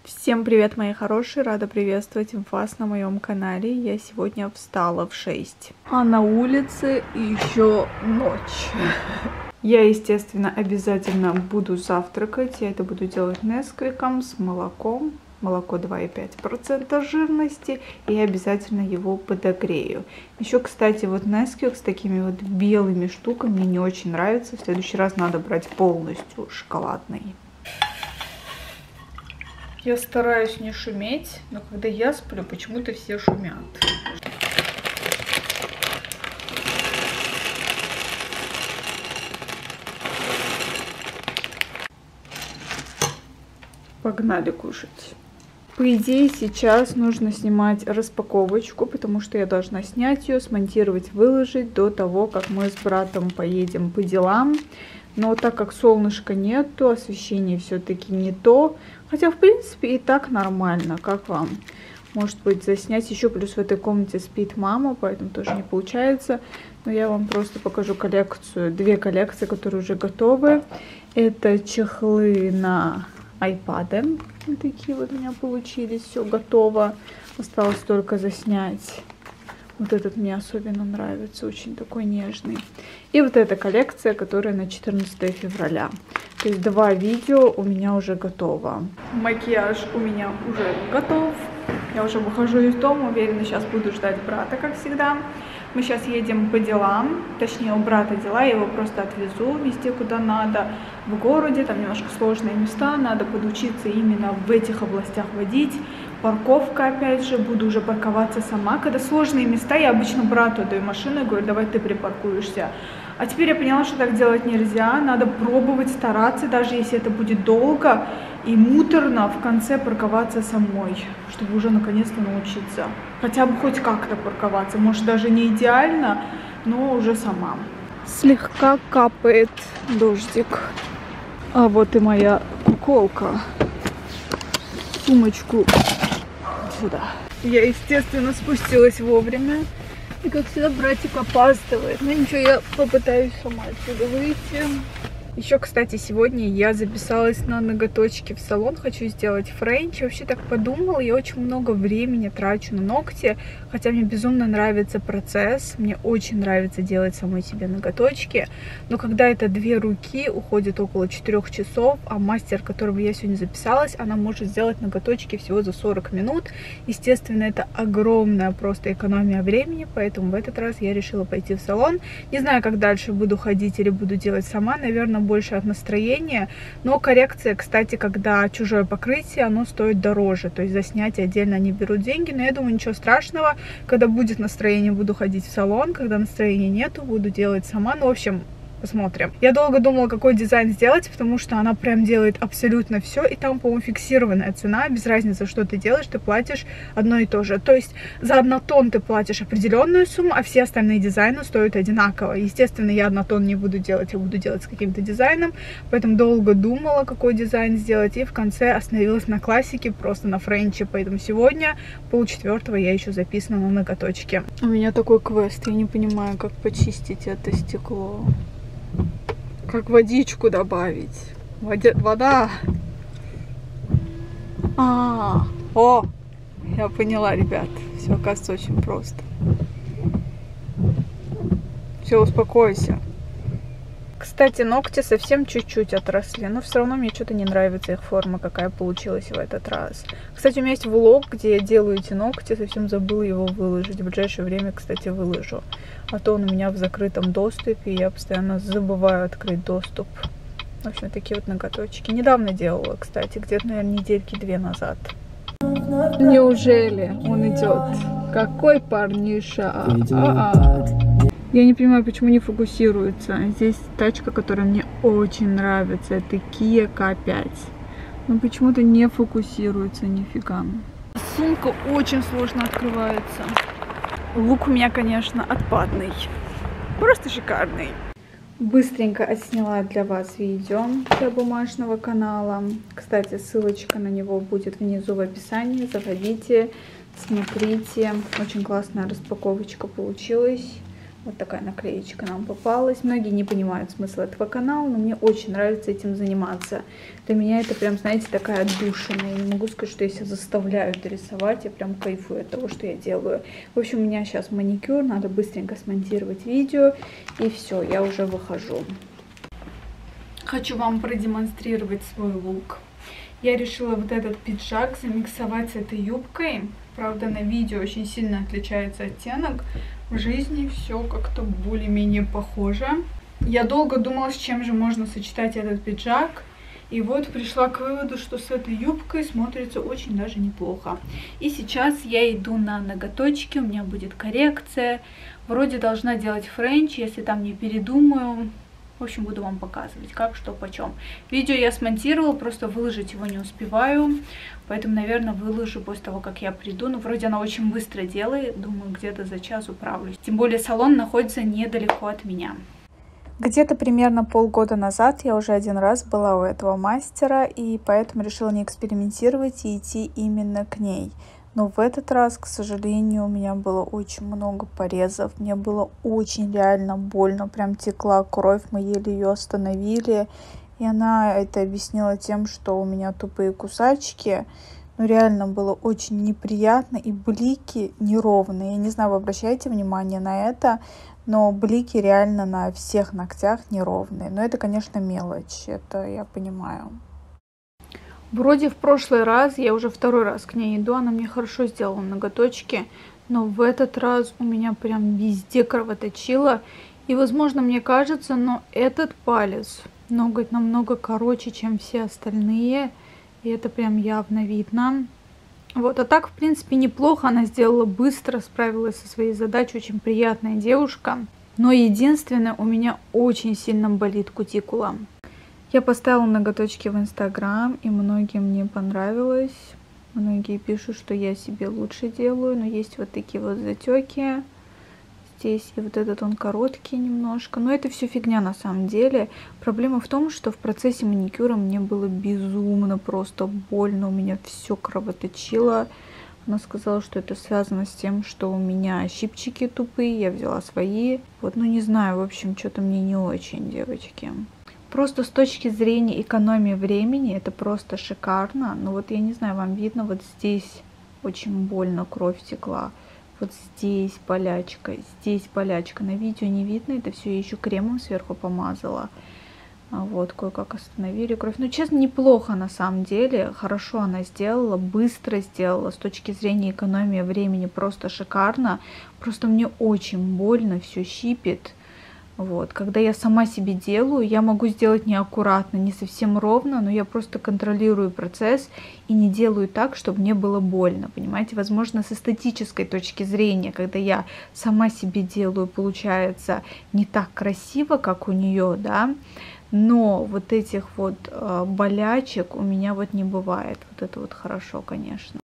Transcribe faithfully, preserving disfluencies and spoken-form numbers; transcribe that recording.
Всем привет, мои хорошие! Рада приветствовать вас на моем канале. Я сегодня встала в шесть, а на улице еще ночь. Я, естественно, обязательно буду завтракать. Я это буду делать несквиком с молоком. Молоко два и пять десятых процента жирности. И обязательно его подогрею. Еще, кстати, вот несквик с такими вот белыми штуками мне не очень нравится. В следующий раз надо брать полностью шоколадный. Я стараюсь не шуметь, но когда я сплю, почему-то все шумят. Погнали кушать. По идее, сейчас нужно снимать распаковочку, потому что я должна снять ее, смонтировать, выложить до того, как мы с братом поедем по делам. Но так как солнышка нету, освещение все-таки не то. Хотя, в принципе, и так нормально. Как вам? Может быть, заснять еще. Плюс в этой комнате спит мама, поэтому тоже не получается. Но я вам просто покажу коллекцию. Две коллекции, которые уже готовы. Это чехлы на айпады. Вот такие вот у меня получились. Все готово. Осталось только заснять. Вот этот мне особенно нравится, очень такой нежный. И вот эта коллекция, которая на четырнадцатое февраля. То есть два видео у меня уже готово. Макияж у меня уже готов. Я уже выхожу из дома, уверена, сейчас буду ждать брата, как всегда. Мы сейчас едем по делам, точнее у брата дела, я его просто отвезу везде, куда надо. В городе, там немножко сложные места, надо подучиться именно в этих областях водить. Парковка, опять же, буду уже парковаться сама. Когда сложные места, я обычно брату отдаю машину и говорю, давай ты припаркуешься. А теперь я поняла, что так делать нельзя, надо пробовать, стараться, даже если это будет долго и муторно, в конце парковаться самой, чтобы уже наконец-то научиться. Хотя бы хоть как-то парковаться, может даже не идеально, но уже сама. Слегка капает дождик. А вот и моя куколка. Сумочку сюда. Я, естественно, спустилась вовремя. И, как всегда, братик опаздывает. Но ничего, я попытаюсь сама отсюда выйти. Еще, кстати, сегодня я записалась на ноготочки в салон. Хочу сделать френч. Вообще так подумала. Я очень много времени трачу на ногти. Хотя мне безумно нравится процесс. Мне очень нравится делать самой себе ноготочки. Но когда это две руки, уходит около четырёх часов. А мастер, которого я сегодня записалась, она может сделать ноготочки всего за сорок минут. Естественно, это огромная просто экономия времени. Поэтому в этот раз я решила пойти в салон. Не знаю, как дальше буду ходить или буду делать сама. Наверное, больше от настроения, но коррекция, кстати, когда чужое покрытие, оно стоит дороже, то есть за снятие отдельно они берут деньги, но я думаю, ничего страшного, когда будет настроение, буду ходить в салон, когда настроения нету, буду делать сама, ну, в общем, посмотрим. Я долго думала, какой дизайн сделать, потому что она прям делает абсолютно все, и там, по-моему, фиксированная цена, без разницы, что ты делаешь, ты платишь одно и то же. То есть за однотон ты платишь определенную сумму, а все остальные дизайны стоят одинаково. Естественно, я однотон не буду делать, я буду делать с каким-то дизайном, поэтому долго думала, какой дизайн сделать, и в конце остановилась на классике, просто на френче. Поэтому сегодня, полчетвертого, я еще записана на ноготочки. У меня такой квест, я не понимаю, как почистить это стекло. Как водичку добавить? Воде... Вода. А, -а, а, о, я поняла, ребят. Все, оказывается, очень просто. Все, успокойся. Кстати, ногти совсем чуть-чуть отросли, но все равно мне что-то не нравится их форма, какая получилась в этот раз. Кстати, у меня есть влог, где я делаю эти ногти, совсем забыла его выложить. В ближайшее время, кстати, выложу. А то он у меня в закрытом доступе, и я постоянно забываю открыть доступ. В общем, такие вот ноготочки. Недавно делала, кстати, где-то, наверное, недельки две назад. Неужели он идет? Какой парниша? А -а -а. Я не понимаю, почему не фокусируется. Здесь тачка, которая мне очень нравится. Это Kia K пять. Но почему-то не фокусируется нифига. Сумка очень сложно открывается. Лук у меня, конечно, отпадный. Просто шикарный. Быстренько отсняла для вас видео для бумажного канала. Кстати, ссылочка на него будет внизу в описании. Заходите, смотрите. Очень классная распаковочка получилась. Вот такая наклеечка нам попалась. Многие не понимают смысла этого канала, но мне очень нравится этим заниматься. Для меня это прям, знаете, такая отдушина. Я не могу сказать, что я себя заставляю это рисовать. Я прям кайфую от того, что я делаю. В общем, у меня сейчас маникюр. Надо быстренько смонтировать видео. И все, я уже выхожу. Хочу вам продемонстрировать свой лук. Я решила вот этот пиджак замиксовать с этой юбкой. Правда, на видео очень сильно отличается оттенок. В жизни все как-то более-менее похоже. Я долго думала, с чем же можно сочетать этот пиджак. И вот пришла к выводу, что с этой юбкой смотрится очень даже неплохо. И сейчас я иду на ноготочки, у меня будет коррекция. Вроде должна делать френч, если там не передумаю. В общем, буду вам показывать, как, что, почем. Видео я смонтировала, просто выложить его не успеваю. Поэтому, наверное, выложу после того, как я приду. Ну, вроде она очень быстро делает. Думаю, где-то за час управлюсь. Тем более салон находится недалеко от меня. Где-то примерно полгода назад я уже один раз была у этого мастера. И поэтому решила не экспериментировать и идти именно к ней. Но в этот раз, к сожалению, у меня было очень много порезов. Мне было очень реально больно. Прям текла кровь, мы еле ее остановили. И она это объяснила тем, что у меня тупые кусачки. Ну, реально было очень неприятно. И блики неровные. Я не знаю, вы обращаете внимание на это. Но блики реально на всех ногтях неровные. Но это, конечно, мелочь. Это я понимаю. Вроде в прошлый раз, я уже второй раз к ней иду, она мне хорошо сделала ноготочки, но в этот раз у меня прям везде кровоточило. И, возможно, мне кажется, но этот палец, ноготь намного короче, чем все остальные, и это прям явно видно. Вот, а так, в принципе, неплохо, она сделала быстро, справилась со своей задачей, очень приятная девушка. Но единственное, у меня очень сильно болит кутикула. Я поставила ноготочки в Инстаграм, и многим не понравилось. Многие пишут, что я себе лучше делаю, но есть вот такие вот затеки здесь, и вот этот он короткий немножко. Но это все фигня на самом деле. Проблема в том, что в процессе маникюра мне было безумно просто больно, у меня все кровоточило. Она сказала, что это связано с тем, что у меня щипчики тупые, я взяла свои. Вот, ну не знаю, в общем, что-то мне не очень, девочки. Просто с точки зрения экономии времени это просто шикарно. Но вот я не знаю, вам видно, вот здесь очень больно кровь текла. Вот здесь болячка, здесь болячка. На видео не видно, это все я еще кремом сверху помазала. Вот, кое-как остановили кровь. Ну, честно, неплохо на самом деле. Хорошо она сделала, быстро сделала. С точки зрения экономии времени просто шикарно. Просто мне очень больно, все щипит. Вот, когда я сама себе делаю, я могу сделать неаккуратно, не совсем ровно, но я просто контролирую процесс и не делаю так, чтобы мне было больно, понимаете? Возможно, с эстетической точки зрения, когда я сама себе делаю, получается не так красиво, как у нее, да, но вот этих вот э, болячек у меня вот не бывает. Вот это вот хорошо, конечно.